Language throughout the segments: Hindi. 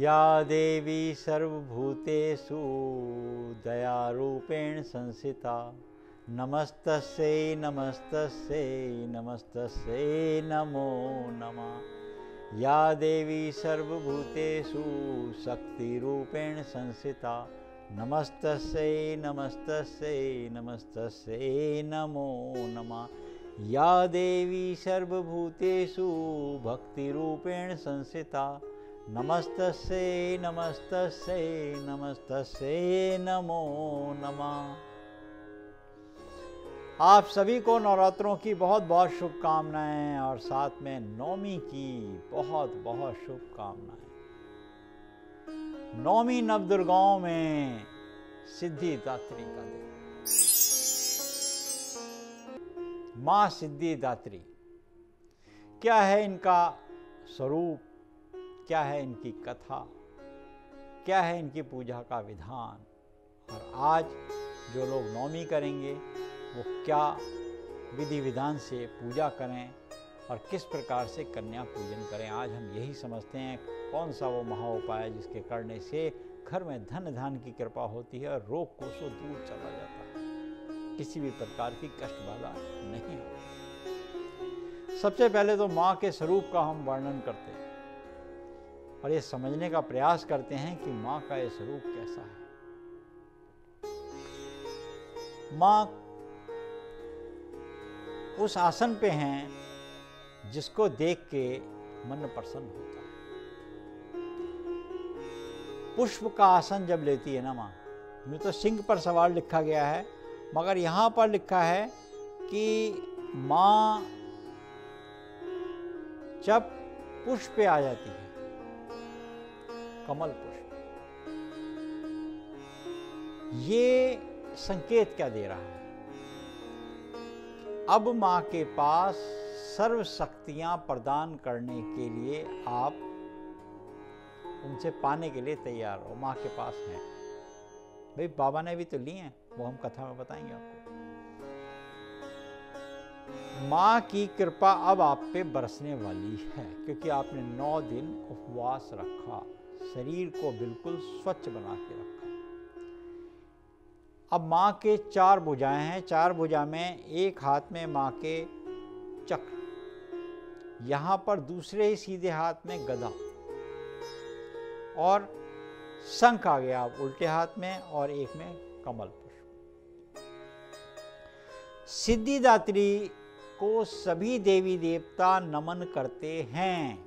या देवी सर्वभूतेषु दयारूपेण संस्थिता नमस्तस्यै नमस्तस्यै नमस्तस्यै नमो नमः। या देवी सर्वभूतेषु शक्तिरूपेण संस्थिता नमस्तस्यै नमस्तस्यै नमस्तस्यै नमो नमः। या देवी सर्वभूतेषु भक्तिरूपेण संस्थिता नमस्तस्यै नमस्तस्यै नमस्तस्यै नमो नमः। आप सभी को नवरात्रों की बहुत बहुत शुभकामनाएं और साथ में नवमी की बहुत बहुत शुभकामनाएं। नवमी नवदुर्गाओं में सिद्धिदात्री का दिन। माँ सिद्धिदात्री, क्या है इनका स्वरूप, क्या है इनकी कथा, क्या है इनकी पूजा का विधान, और आज जो लोग नवमी करेंगे वो क्या विधि विधान से पूजा करें और किस प्रकार से कन्या पूजन करें। आज हम यही समझते हैं कौन सा वो महा उपाय है जिसके करने से घर में धन धान की कृपा होती है और रोग कोसों दूर चला जाता है, किसी भी प्रकार की कष्ट बाधा नहीं होती। सबसे पहले तो माँ के स्वरूप का हम वर्णन करते हैं और ये समझने का प्रयास करते हैं कि माँ का ये स्वरूप कैसा है। माँ उस आसन पे हैं जिसको देख के मन प्रसन्न होता है। पुष्प का आसन जब लेती है ना माँ, में तो सिंह पर सवार लिखा गया है, मगर यहाँ पर लिखा है कि माँ जब पुष्प पे आ जाती है, कमल पुष्प, ये संकेत क्या दे रहा है? अब माँ के पास सर्व शक्तियां प्रदान करने के लिए आप उनसे पाने के लिए तैयार हो। माँ के पास है भाई, बाबा ने भी तो लिए हैं, वो हम कथा में बताएंगे आपको। माँ की कृपा अब आप पे बरसने वाली है, क्योंकि आपने 9 दिन उपवास रखा, शरीर को बिल्कुल स्वच्छ बना के रखा। अब माँ के 4 भुजाएं हैं, 4 भुजा में एक हाथ में माँ के चक्र, यहाँ पर दूसरे ही सीधे हाथ में गदा, और शंख आ गया अब उल्टे हाथ में, और एक में कमल पुष्प। सिद्धिदात्री को सभी देवी देवता नमन करते हैं।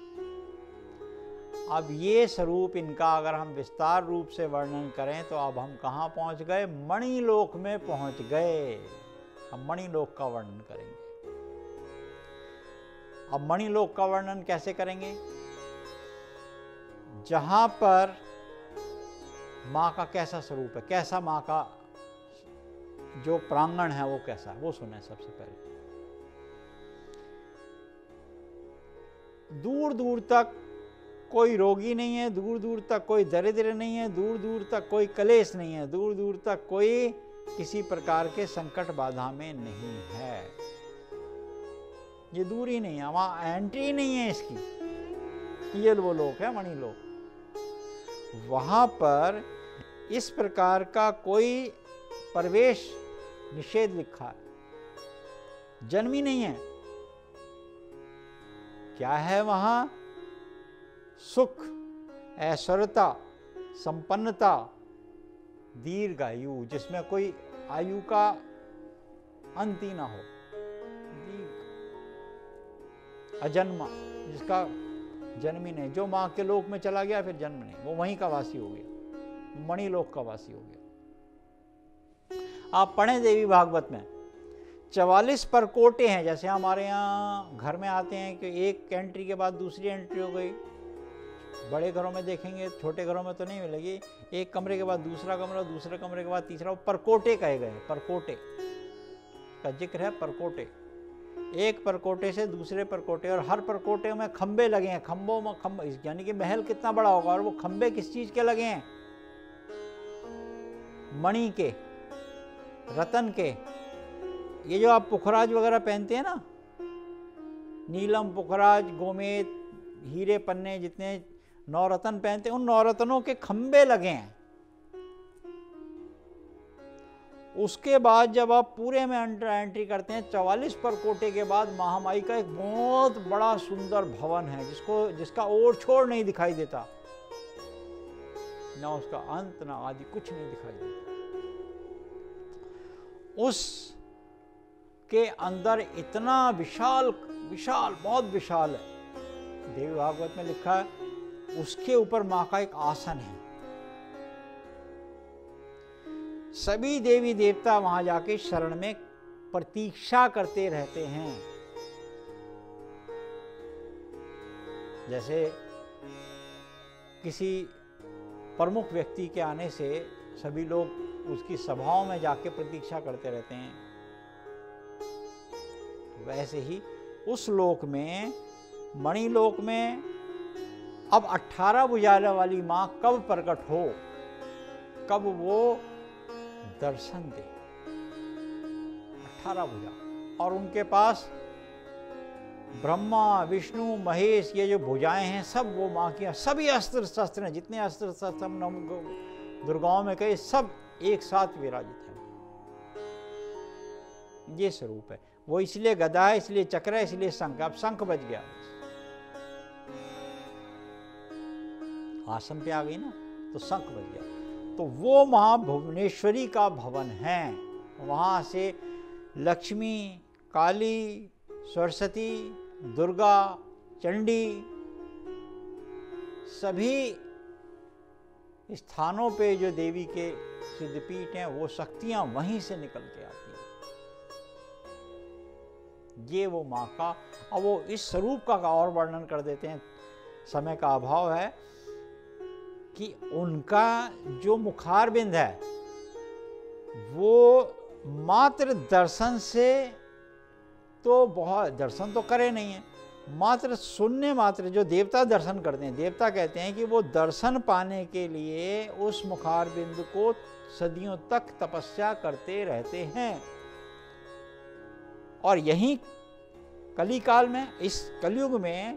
अब ये स्वरूप इनका अगर हम विस्तार रूप से वर्णन करें तो अब हम कहाँ पहुंच गए? मणिलोक में पहुंच गए। हम मणिलोक का वर्णन करेंगे। अब मणिलोक का वर्णन कैसे करेंगे? जहां पर माँ का कैसा स्वरूप है, कैसा माँ का जो प्रांगण है वो कैसा है, वो सुने सबसे पहले। दूर दूर तक कोई रोगी नहीं है, दूर दूर तक कोई दरिद्र नहीं है, दूर दूर तक कोई कलेश नहीं है, दूर दूर तक कोई किसी प्रकार के संकट बाधा में नहीं है। ये दूर ही नहीं है, वहां एंट्री नहीं है इसकी। ये वो लोक है मणिलोक। वहां पर इस प्रकार का कोई प्रवेश निषेध लिखा है, जन्म ही नहीं है। क्या है वहां? सुख, ऐश्वर्यता, संपन्नता, दीर्घायु, जिसमें कोई आयु का अंत ही ना हो, अजन्मा, जिसका जन्म ही नहीं। जो माँ के लोक में चला गया फिर जन्म नहीं, वो वहीं का वासी हो गया, मणिलोक का वासी हो गया। आप पढ़ें देवी भागवत में 44 परकोटे हैं। जैसे हमारे यहाँ घर में आते हैं कि एक एंट्री के बाद दूसरी एंट्री हो गई, बड़े घरों में देखेंगे, छोटे घरों में तो नहीं मिलेगी। एक कमरे के बाद दूसरा कमरा, दूसरे कमरे के बाद तीसरा, परकोटे कहे गए। परकोटे का जिक्र है, परकोटे। एक परकोटे से दूसरे परकोटे, और हर परकोटे में खंबे लगे हैं। खंबों में खंबे, यानी कि महल कितना बड़ा होगा, और वो खंबे किस चीज के लगे हैं? मणि के, रतन के। ये जो आप पुखराज वगैरह पहनते हैं ना, नीलम, पुखराज, गोमेद, हीरे पन्ने, जितने नवरत्न पहनते, उन नवरत्नों के खंबे लगे हैं। उसके बाद जब आप पूरे में एंट्री करते हैं, 44 परकोटे के बाद महामाई का एक बहुत बड़ा सुंदर भवन है, जिसका ओर छोर नहीं दिखाई देता, ना उसका अंत ना आदि, कुछ नहीं दिखाई देता। उस के अंदर इतना विशाल विशाल, बहुत विशाल है। देवी भागवत में लिखा है, उसके ऊपर मां का एक आसन है। सभी देवी देवता वहां जाके शरण में प्रतीक्षा करते रहते हैं। जैसे किसी प्रमुख व्यक्ति के आने से सभी लोग उसकी सभाओं में जाके प्रतीक्षा करते रहते हैं, वैसे ही उस लोक में, मणिलोक में अब 18 भुजाओं वाली मां कब प्रकट हो, कब वो दर्शन दे। 18 भुजा, और उनके पास ब्रह्मा विष्णु महेश, ये जो भुजाएं हैं सब वो मां की, सभी अस्त्र शस्त्र हैं, जितने अस्त्र शस्त्र दुर्गाओं में कहे, सब एक साथ विराजित है। ये स्वरूप है वो। इसलिए गदा है, इसलिए चक्र है, इसलिए शंख। अब शंख बज गया, आसन पे आ गई ना, तो शंख बज गया। तो वो वहां भुवनेश्वरी का भवन है। वहां से लक्ष्मी, काली, सरस्वती, दुर्गा, चंडी, सभी स्थानों पे जो देवी के सिद्धपीठ हैं, वो शक्तियां वहीं से निकल के आती हैं। ये वो मां का, और वो इस स्वरूप का और वर्णन कर देते हैं, समय का अभाव है, कि उनका जो मुखारबिंद है वो मात्र दर्शन से तो बहुत, दर्शन तो करे नहीं है, मात्र सुनने मात्र, जो देवता दर्शन करते हैं, देवता कहते हैं कि वो दर्शन पाने के लिए उस मुखारबिंद को सदियों तक तपस्या करते रहते हैं। और यही कली काल में, इस कलयुग में,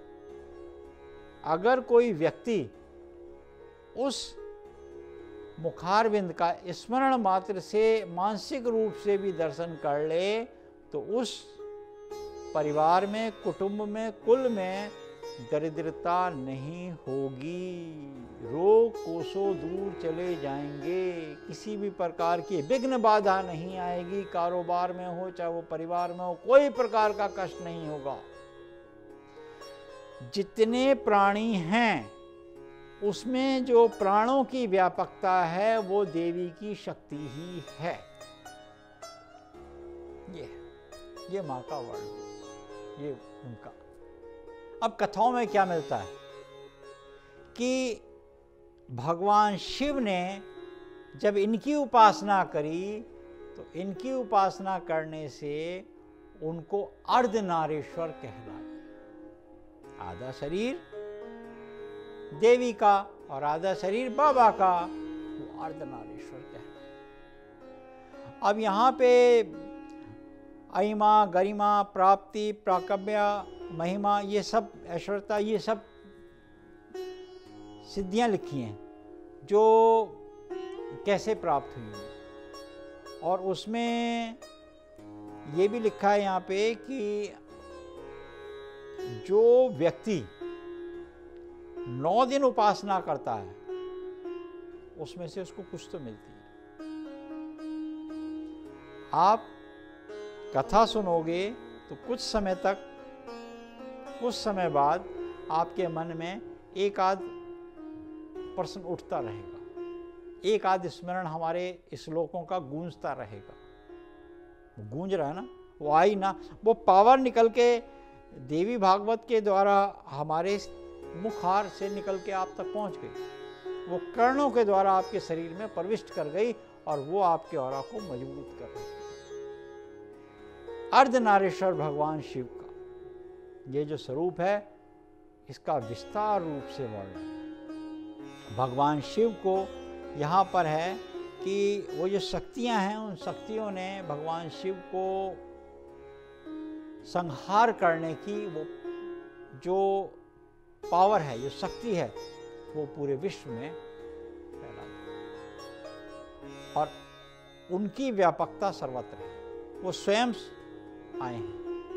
अगर कोई व्यक्ति उस मुखारबिंद का स्मरण मात्र से मानसिक रूप से भी दर्शन कर ले, तो उस परिवार में, कुटुंब में, कुल में दरिद्रता नहीं होगी, रोग कोसों दूर चले जाएंगे, किसी भी प्रकार की विघ्न बाधा नहीं आएगी, कारोबार में हो चाहे वो परिवार में हो, कोई प्रकार का कष्ट नहीं होगा। जितने प्राणी हैं उसमें जो प्राणों की व्यापकता है वो देवी की शक्ति ही है। ये मां का वर्ण, ये उनका। अब कथाओं में क्या मिलता है कि भगवान शिव ने जब इनकी उपासना करी, तो इनकी उपासना करने से उनको अर्धनारीश्वर कहलाए। आधा शरीर देवी का और आधा शरीर बाबा का, वो अर्धनारीश्वर कहलाए। अब यहाँ पे अहिमा, गरिमा, प्राप्ति, प्राकव्य, महिमा, ये सब ऐश्वर्यता, ये सब सिद्धियां लिखी हैं जो कैसे प्राप्त हुई हैं। और उसमें ये भी लिखा है यहाँ पे कि जो व्यक्ति 9 दिन उपासना करता है, उसमें से उसको कुछ तो मिलती है। आप कथा सुनोगे तो कुछ समय तक, कुछ समय बाद आपके मन में एक आध प्रश्न उठता रहेगा, एक आध स्मरण हमारे श्लोकों का गूंजता रहेगा। गूंज रहा है ना, वो आई ना, वो पावर निकल के देवी भागवत के द्वारा हमारे मुखार से निकल के आप तक पहुंच गई, वो कर्णों के द्वारा आपके शरीर में प्रविष्ट कर गई और वो आपके ऑरा को मजबूत कर रही। अर्धनारीश्वर भगवान शिव का ये जो स्वरूप है, इसका विस्तार रूप से वर्णन है। भगवान शिव को यहाँ पर है कि वो जो शक्तियाँ हैं, उन शक्तियों ने भगवान शिव को संहार करने की वो जो पावर है, जो शक्ति है, वो पूरे विश्व में फैला दी और उनकी व्यापकता सर्वत्र है। वो स्वयं आए हैं।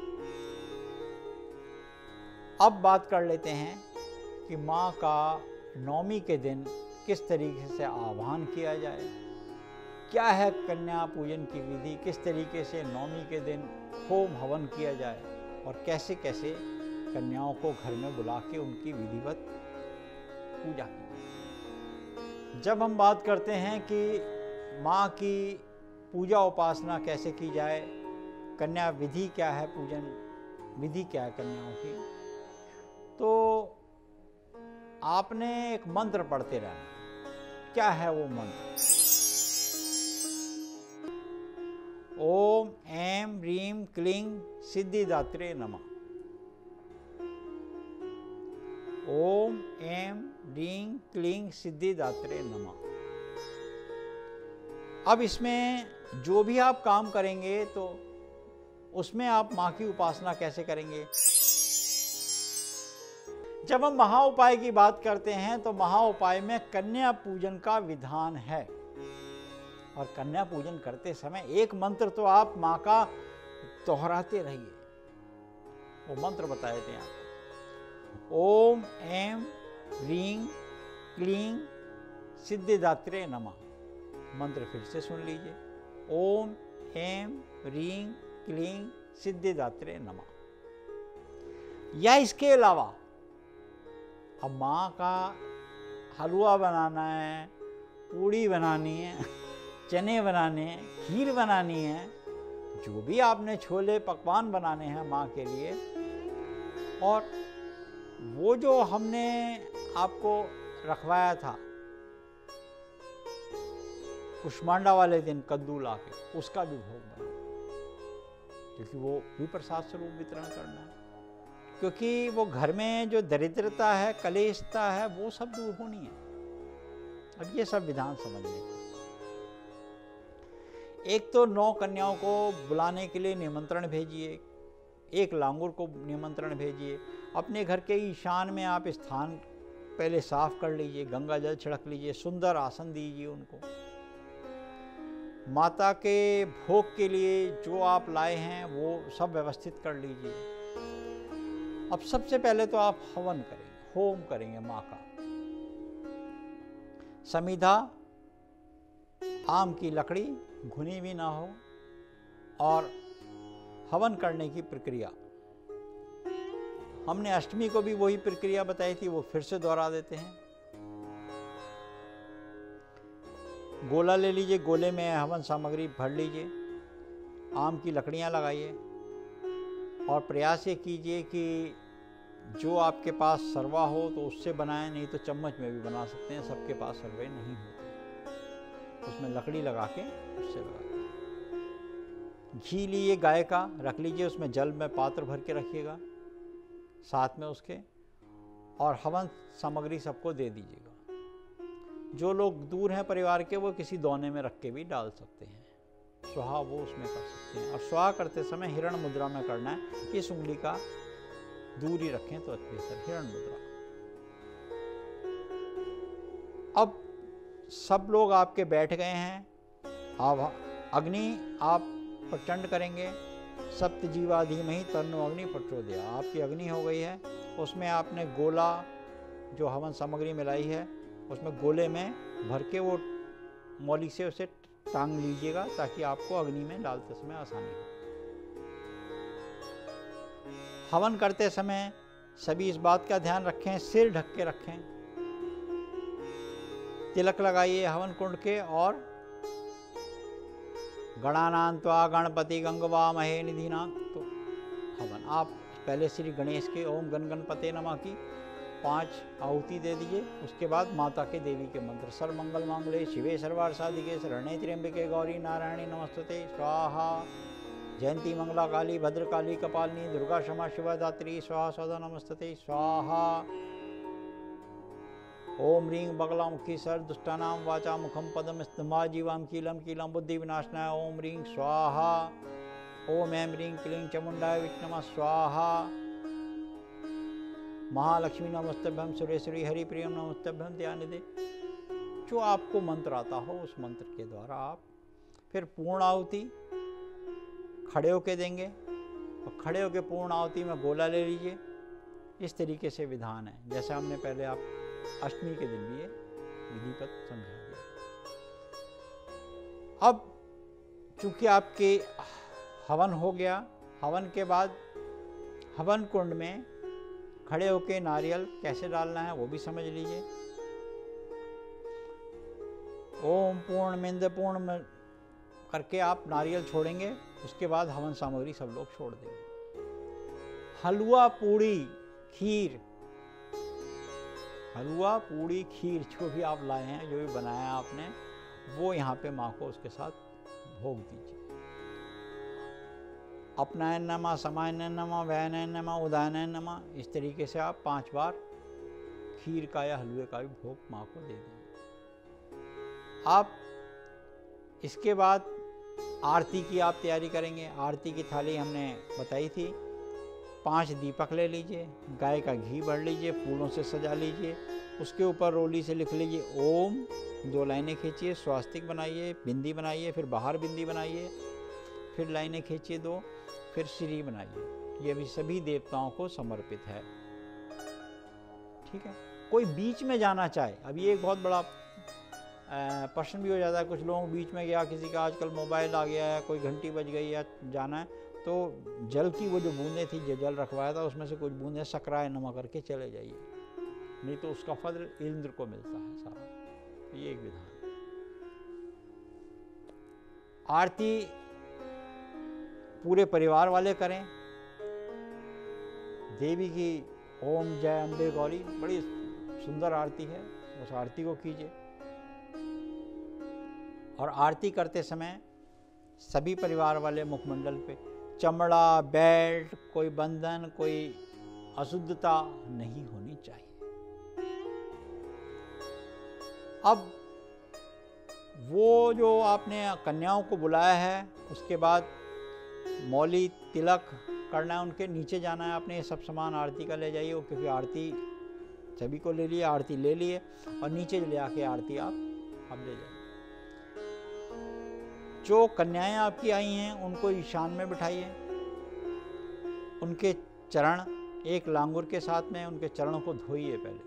अब बात कर लेते हैं कि माँ का नवमी के दिन किस तरीके से आह्वान किया जाए, क्या है कन्या पूजन की विधि, किस तरीके से नवमी के दिन होम हवन किया जाए और कैसे कैसे कन्याओं को घर में बुला के उनकी विधिवत पूजा की। जब हम बात करते हैं कि माँ की पूजा उपासना कैसे की जाए, कन्या विधि क्या है, पूजन विधि क्या है कन्याओं की, तो आपने एक मंत्र पढ़ते रहना। क्या है वो मंत्र? ओम ऐं ह्रीं क्लीं सिद्धिदात्रे नमः। ओम ऐं ह्रीं क्लीं सिद्धिदात्रे नमः। अब इसमें जो भी आप काम करेंगे तो उसमें आप माँ की उपासना कैसे करेंगे? जब हम महा उपाय की बात करते हैं तो महा उपाय में कन्या पूजन का विधान है और कन्या पूजन करते समय एक मंत्र तो आप माँ का दोहराते रहिए। वो मंत्र बताए थे आपको। ओम ऐं ह्रीं क्लीं सिद्धिदात्रे नमः। मंत्र फिर से सुन लीजिए। ओम ऐं ह्रीं क्लीं सिद्धिदात्रे नमः। या इसके अलावा अब माँ का हलवा बनाना है, पूड़ी बनानी है, चने बनाने हैं, खीर बनानी है, जो भी आपने छोले पकवान बनाने हैं माँ के लिए, और वो जो हमने आपको रखवाया था कुष्मांडा वाले दिन कद्दू लाके, उसका भी भोग बना, क्योंकि वो भी प्रसाद स्वरूप वितरण करना है। क्योंकि वो घर में जो दरिद्रता है, कलेशता है, वो सब दूर होनी है। अब ये सब विधान समझने का। एक तो 9 कन्याओं को बुलाने के लिए निमंत्रण भेजिए, एक लांगुर को निमंत्रण भेजिए। अपने घर के ईशान में आप स्थान पहले साफ कर लीजिए, गंगा जल छिड़क लीजिए, सुंदर आसन दीजिए उनको। माता के भोग के लिए जो आप लाए हैं वो सब व्यवस्थित कर लीजिए। अब सबसे पहले तो आप हवन करेंगे, होम करेंगे माँ का। समिधा, आम की लकड़ी, घुनी भी ना हो, और हवन करने की प्रक्रिया हमने अष्टमी को भी वही प्रक्रिया बताई थी, वो फिर से दोहरा देते हैं। गोला ले लीजिए, गोले में हवन सामग्री भर लीजिए, आम की लकड़ियां लगाइए और प्रयास ये कीजिए कि जो आपके पास सरवा हो तो उससे बनाएं, नहीं तो चम्मच में भी बना सकते हैं, सबके पास सरवे नहीं होते। उसमें लकड़ी लगा के उससे लगाते हैं। घी लीजिए गाय का, रख लीजिए, उसमें जल में पात्र भर के रखिएगा साथ में उसके, और हवन सामग्री सबको दे दीजिएगा। जो लोग दूर हैं परिवार के, वो किसी दोने में रख के भी डाल सकते हैं। स्वाहा वो उसमें कर सकते हैं, और स्वाहा करते समय हिरण मुद्रा में करना है। इस उंगली का दूरी रखें तो बेहतर, हिरण मुद्रा। अब सब लोग आपके बैठ गए हैं। अब अग्नि आप प्रचंड करेंगे। सप्त जीवा धीमहि तन्नो अग्नि प्रचोदयात्। आपकी अग्नि हो गई है, उसमें आपने गोला जो हवन सामग्री मिलाई है उसमें गोले में भर के वो मौली से उसे टांग लीजिएगा, ताकि आपको अग्नि में डालते समय आसानी हो। हवन करते समय सभी इस बात का ध्यान रखें, सिर ढक के रखें, तिलक लगाइए हवन कुंड के, और गणानां त्वा गणपति गंगवामहे निधिनां। तो हवन आप पहले श्री गणेश के ओम गण गणपते नमः की 5 आहुति दे दीजिए। उसके बाद माता के देवी के मंत्र, सर्वमंगल मांगल्ये शिवे सर्वार्थ साधिके शरण्ये त्र्यंबके गौरी नारायणी नमस्तुते स्वाहा। जयंती मंगला काली भद्रकाली कपालिनी दुर्गा क्षमा शिवा दात्री स्वाहा सदा नमस्तुते स्वाहा। ओम ह्रीं बगलामुखी सर दुष्टानां वाचा मुखम पदम स्तंभा जीवाम कीलम कीलम बुद्धि विनाशनाय ओम ह्रीं स्वाहा। ओम ऐं ह्रीं क्लीं चामुंडाय विष्णुमः स्वाहा। महालक्ष्मी नमस्तभ्यम सुरेश्वरी हरिप्रियम नमस्तभ्यम दयानिधे। जो आपको मंत्र आता हो उस मंत्र के द्वारा आप फिर पूर्ण आहुति खड़े होके देंगे, और खड़े होके पूर्ण आहुति में गोला ले लीजिए। इस तरीके से विधान है, जैसे हमने पहले आप अष्टमी के दिन भी ये विधिवत समझा दिया। अब चूंकि आपके हवन हो गया, हवन के बाद हवन कुंड में खड़े होके नारियल कैसे डालना है वो भी समझ लीजिए। ओम पूर्णमिंद पूर्ण करके आप नारियल छोड़ेंगे, उसके बाद हवन सामग्री सब लोग छोड़ देंगे। हलवा पूड़ी खीर, हलवा पूड़ी खीर जो भी आप लाए हैं, जो भी बनाया आपने, वो यहाँ पे माँ को उसके साथ भोग दीजिए। अपनायन नमः, समायन नमः, वैनयन नमः, उदायनयन नमः, इस तरीके से आप 5 बार खीर का या हलवे का भी भोग माँ को दे देंगे। आप इसके बाद आरती की आप तैयारी करेंगे। आरती की थाली हमने बताई थी। 5 दीपक ले लीजिए, गाय का घी भर लीजिए, फूलों से सजा लीजिए, उसके ऊपर रोली से लिख लीजिए ओम, 2 लाइनें खींचिए, स्वास्तिक बनाइए, बिंदी बनाइए, फिर बाहर बिंदी बनाइए, फिर लाइनें खींचिए 2, फिर श्री बनाइए। ये भी सभी देवताओं को समर्पित है। ठीक है। कोई बीच में जाना चाहे, अब ये एक बहुत बड़ा प्रश्न भी हो जाता है, कुछ लोगों बीच में गया, किसी का आजकल मोबाइल आ गया है, कोई घंटी बज गई है, जाना है, तो जल की वो जो बूंदें थी, जो जल रखवाया था, उसमें से कुछ बूंदें सकराए नमा करके चले जाइए, नहीं तो उसका फल इंद्र को मिलता है सारा। ये एक विधान। आरती पूरे परिवार वाले करें। देवी की ओम जय अम्बे गौरी, बड़ी सुंदर आरती है, उस आरती को कीजिए। और आरती करते समय सभी परिवार वाले मुखमंडल पे चमड़ा, बेल्ट, कोई बंधन, कोई अशुद्धता नहीं होनी चाहिए। अब वो जो आपने कन्याओं को बुलाया है, उसके बाद मौली तिलक करना है, उनके नीचे जाना है आपने। ये सब सामान आरती का ले जाइए, क्योंकि आरती सभी को ले लिए, आरती ले लिए, और नीचे ले आके आरती आप ले जाइए। जो कन्याएं आपकी आई हैं उनको ईशान में बिठाइए, उनके चरण एक लांगुर के साथ में उनके चरणों को धोइए पहले।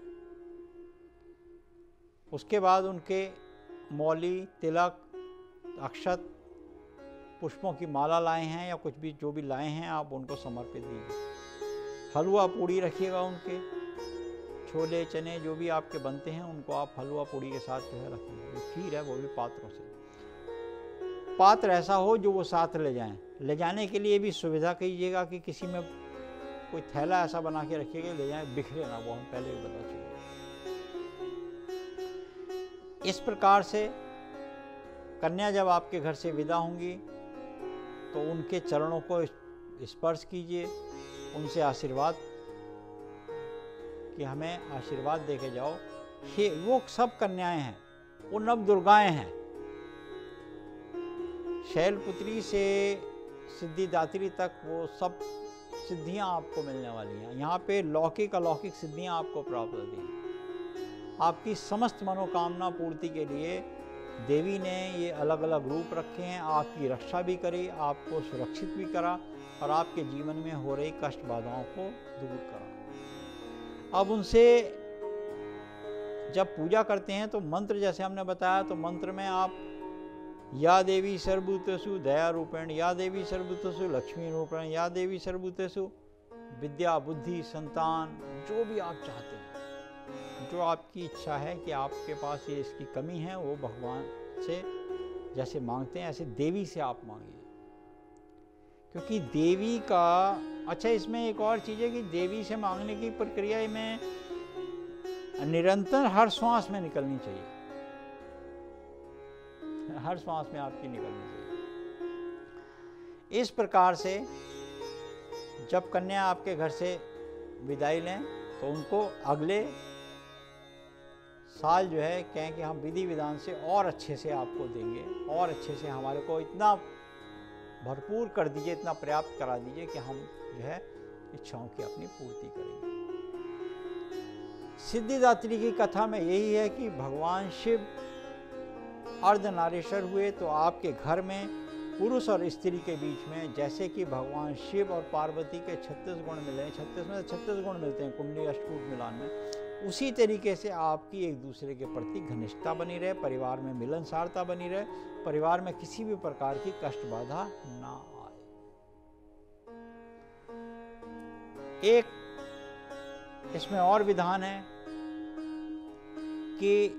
उसके बाद उनके मौली, तिलक, अक्षत, पुष्पों की माला लाए हैं या कुछ भी जो भी लाए हैं आप उनको समर्पित दीजिए। हलवा पूड़ी रखिएगा, उनके छोले चने जो भी आपके बनते हैं उनको आप हलवा पूड़ी के साथ जो है रखिए। जो खीर है वो भी पात्रों से, पात्र ऐसा हो जो वो साथ ले जाएं। ले जाने के लिए भी सुविधा कीजिएगा कि किसी में कोई थैला ऐसा बना के रखिएगा, ले जाएं, बिखरे ना, वो हम पहले ही बता चुके। इस प्रकार से कन्या जब आपके घर से विदा होंगी तो उनके चरणों को स्पर्श कीजिए, उनसे आशीर्वाद कि हमें आशीर्वाद देके जाओ। ये वो सब कन्याएं हैं, वो नव दुर्गाएं हैं। शैलपुत्री से सिद्धिदात्री तक वो सब सिद्धियां आपको मिलने वाली हैं। यहाँ पे लौकिक अलौकिक सिद्धियां आपको प्राप्त होती हैं। आपकी समस्त मनोकामना पूर्ति के लिए देवी ने ये अलग अलग रूप रखे हैं। आपकी रक्षा भी करी, आपको सुरक्षित भी करा, और आपके जीवन में हो रही कष्ट बाधाओं को दूर करा। अब उनसे जब पूजा करते हैं तो मंत्र, जैसे हमने बताया, तो मंत्र में आप या देवी सर्वभूतेषु दया रूपेण, या देवी सर्वभूतेषु लक्ष्मी रूपेण, या देवी सर्वभूतेषु विद्या बुद्धि संतान, जो भी आप चाहते हैं, जो आपकी इच्छा है कि आपके पास ये इसकी कमी है, वो भगवान से जैसे मांगते हैं ऐसे देवी से आप मांगिए। क्योंकि देवी का, अच्छा इसमें एक और चीज़ है कि देवी से मांगने की प्रक्रिया में निरंतर हर श्वास में निकलनी चाहिए, हर श्वास में आपकी निकलनी चाहिए। इस प्रकार से जब कन्या आपके घर से विदाई लें तो उनको अगले साल जो है कहें कि हम विधि विधान से और अच्छे से आपको देंगे, और अच्छे से हमारे को इतना भरपूर कर दीजिए, इतना पर्याप्त करा दीजिए कि हम जो है इच्छाओं की अपनी पूर्ति करेंगे। सिद्धिदात्री की कथा में यही है कि भगवान शिव अर्धनारीश्वर हुए तो आपके घर में पुरुष और स्त्री के बीच में जैसे कि भगवान शिव और पार्वती के 36 गुण मिले, 36 में 36 गुण मिलते हैं कुंडली अष्टकूट मिलान में, उसी तरीके से आपकी एक दूसरे के प्रति घनिष्ठता बनी रहे, परिवार में मिलनसारता बनी रहे, परिवार में किसी भी प्रकार की कष्ट बाधा ना आए। एक इसमें और विधान है कि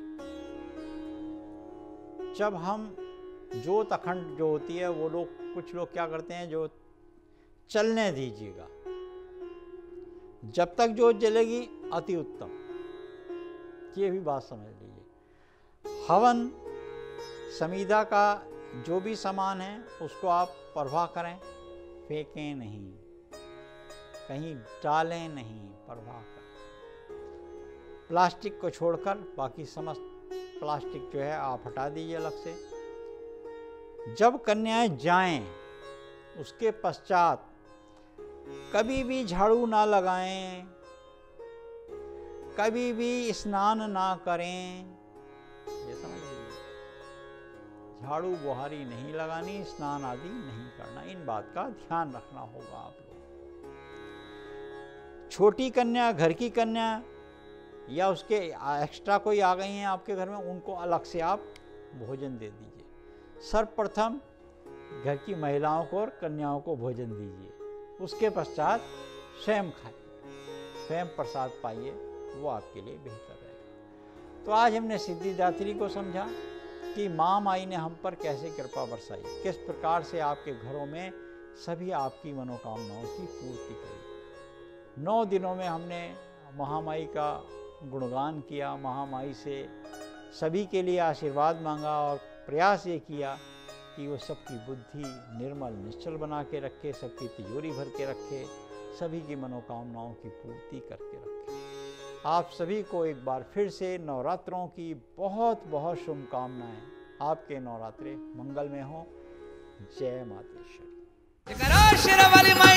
जब हम जोत अखंड जो होती है वो लोग कुछ लोग क्या करते हैं, जो चलने दीजिएगा, जब तक जोत जलेगी अति उत्तम, ये भी बात समझ लीजिए। हवन समीधा का जो भी सामान है उसको आप परवाह करें, फेंकें नहीं, कहीं डालें नहीं, परवाह करें। प्लास्टिक को छोड़कर बाकी समस्त प्लास्टिक जो है आप हटा दीजिए अलग से। जब कन्याएं जाएं उसके पश्चात कभी भी झाड़ू ना लगाएं, कभी भी स्नान ना करें, ये समझ लीजिए। झाड़ू बुहारी नहीं लगानी, स्नान आदि नहीं करना, इन बात का ध्यान रखना होगा आप लोग। छोटी कन्या, घर की कन्या या उसके एक्स्ट्रा कोई आ गई हैं आपके घर में, उनको अलग से आप भोजन दे दीजिए। सर्वप्रथम घर की महिलाओं को और कन्याओं को भोजन दीजिए, उसके पश्चात स्वयं खाइए, स्वयं प्रसाद पाइए, वो आपके लिए बेहतर रहेगा। तो आज हमने सिद्धिदात्री को समझा कि माँ माई ने हम पर कैसे कृपा बरसाई, किस प्रकार से आपके घरों में सभी आपकी मनोकामनाओं की पूर्ति करी। 9 दिनों में हमने महामाई का गुणगान किया, महामाई से सभी के लिए आशीर्वाद मांगा और प्रयास ये किया कि वो सबकी बुद्धि निर्मल निश्चल बना के रखे, सबकी तिजोरी भर के रखे, सभी की मनोकामनाओं की पूर्ति करके रखे। आप सभी को एक बार फिर से नवरात्रों की बहुत बहुत शुभकामनाएं। आपके नवरात्रे मंगलमय हों। जय मातेश्वरी।